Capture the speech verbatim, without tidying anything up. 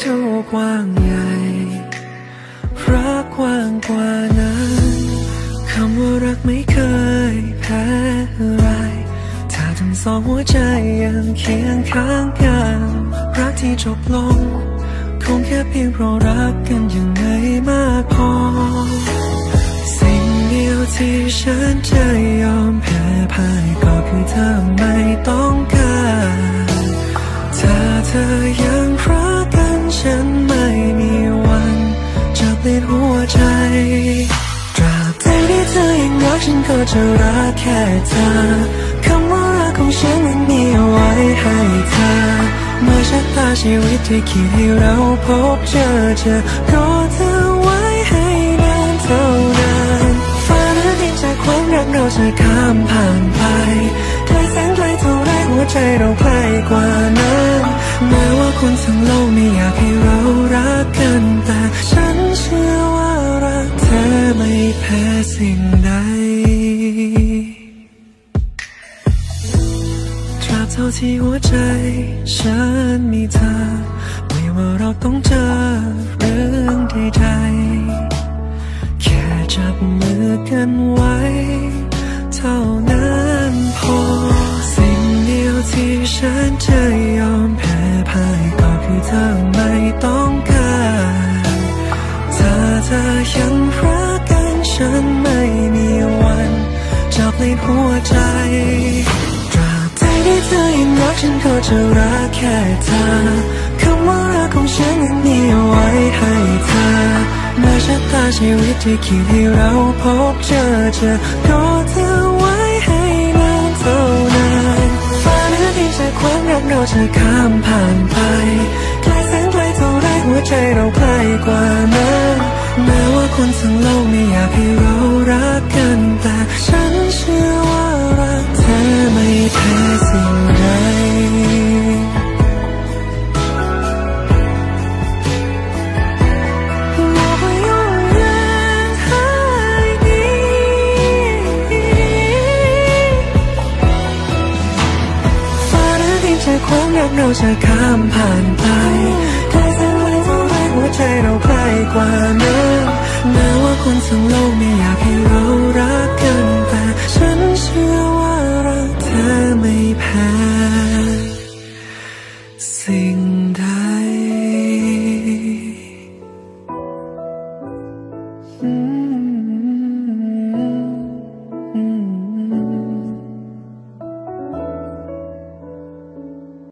เท่ากว้างใหญ่รักกว้างกว่านั้นคำว่ารักไม่เคยแพ้อะไรถ้าทั้งสองหัวใจยังเคียงข้างกันรักที่จบลงคงแค่เพียงเพราะรักกันยังไม่มากพอสิ่งเดียวที่ฉันจะยอมแพ้พ่ายก็คือเธอไม่ต้องการถ้าเธอยังรักกันฉันไม่มีวันจะเปลี่ยนหัวใจตราบใดที่เธอยังรักฉันก็จะรักแค่เธอคำว่ารักของฉันนั้นมีเอาไว้ให้เธอเมื่อชะตาชีวิตที่คิดให้เราพบเจอเจอรอเธอไว้ให้นานเท่านานฟ้าและดินจากความรักเราจะข้ามผ่านไปไกลแสนไกลเท่าไรหัวใจเราใกล้กว่านั้นแม้ว่าคนทั้งโลกไม่อยากให้เรารักกันแต่ฉันเชื่อว่ารักเธอไม่แพ้สิ่งใดตราบเท่าที่หัวใจฉันมีเธอไม่ว่าเราต้องเจอเรื่องใดๆแค่จับมือกันไว้เท่านั้นพอสิ่งเดียวที่ฉันจะยอมแพ้พ่ายก็คือเธอไม่ต้องการถ้าเธอยังรักกันฉันไม่มีวันจะเปลี่ยนหัวใจตราบใดที่เธอยังรักฉันก็จะรักแค่เธอคำว่ารักของฉันนั้นมีเอาไว้ให้เธอเมื่อชะตาชีวิตที่คิดให้เราพบเจอเจอรอเธอไว้ให้นานเท่านานฟ้าและดินจากความรักเราจะข้ามผ่านไปไกลแสนไกลเท่าไรหัวใจเราใกล้กว่านั้นแม้ว่าคนทั้งโลกไม่อยากให้เรารักกันแต่ฉันเชื่อว่ารักเธอไม่แพ้สิ่งใดความรักเราจะข้ามผ่านไปไกลแสนไกลเท่าไรหัวใจเราใกล้กว่านั้นแม้ว่าคนทั้งโลกไม่อยาก